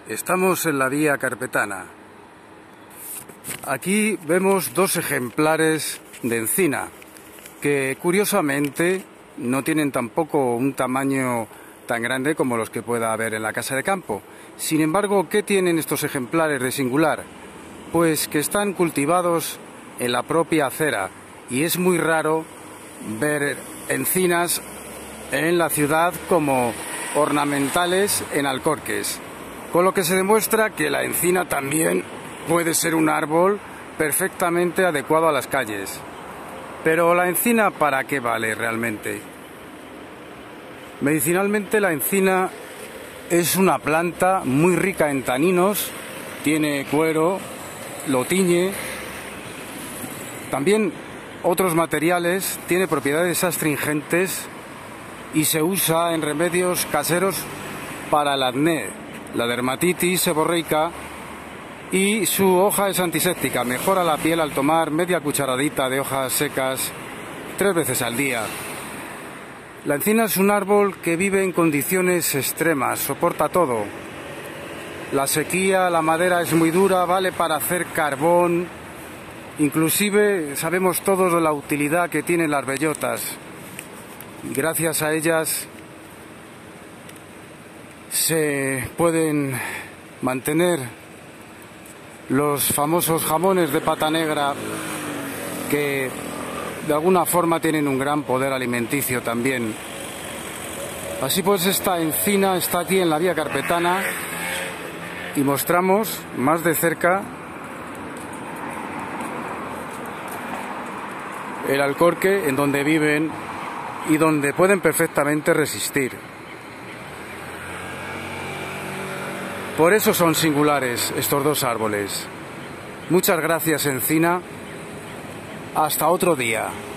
Estamos en la vía carpetana. Aquí vemos dos ejemplares de encina que curiosamente no tienen tampoco un tamaño tan grande como los que pueda haber en la casa de campo. Sin embargo, ¿qué tienen estos ejemplares de singular? Pues que están cultivados en la propia acera y es muy raro ver encinas en la ciudad como ornamentales en alcorques, con lo que se demuestra que la encina también puede ser un árbol perfectamente adecuado a las calles. Pero ¿la encina para qué vale realmente? Medicinalmente la encina es una planta muy rica en taninos, tiene cuero, lo tiñe, también otros materiales, tiene propiedades astringentes y se usa en remedios caseros para el acné, la dermatitis seborreica, y su hoja es antiséptica, mejora la piel al tomar media cucharadita de hojas secas 3 veces al día. La encina es un árbol que vive en condiciones extremas, soporta todo. La sequía, la madera es muy dura, vale para hacer carbón, inclusive sabemos todos de la utilidad que tienen las bellotas. Gracias a ellas se pueden mantener los famosos jamones de pata negra, que de alguna forma tienen un gran poder alimenticio también. Así pues, esta encina está aquí en la vía carpetana y mostramos más de cerca el alcorque en donde viven y donde pueden perfectamente resistir. Por eso son singulares estos dos árboles. Muchas gracias, encina. Hasta otro día.